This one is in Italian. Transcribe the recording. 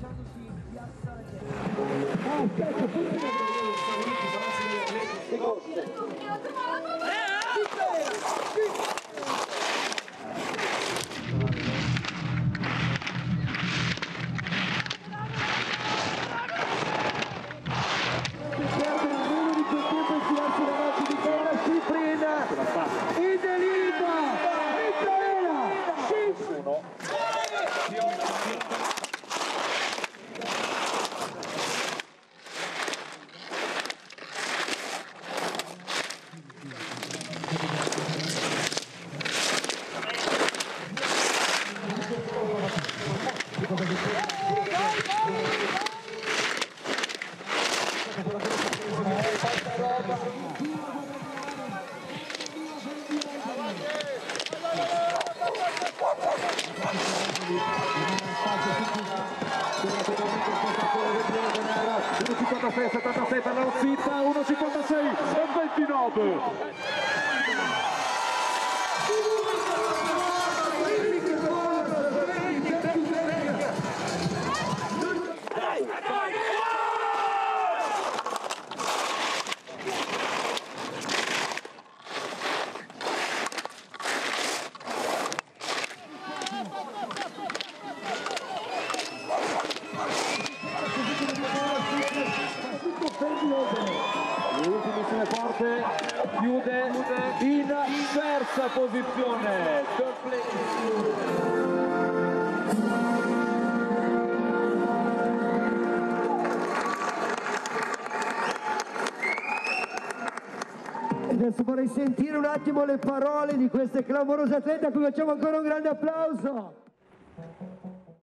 1,56 per la Rossita, 1,56 e 29. L'ultimissima forte chiude in terza posizione. Adesso vorrei sentire un attimo le parole di queste clamorose atlete a cui facciamo ancora un grande applauso.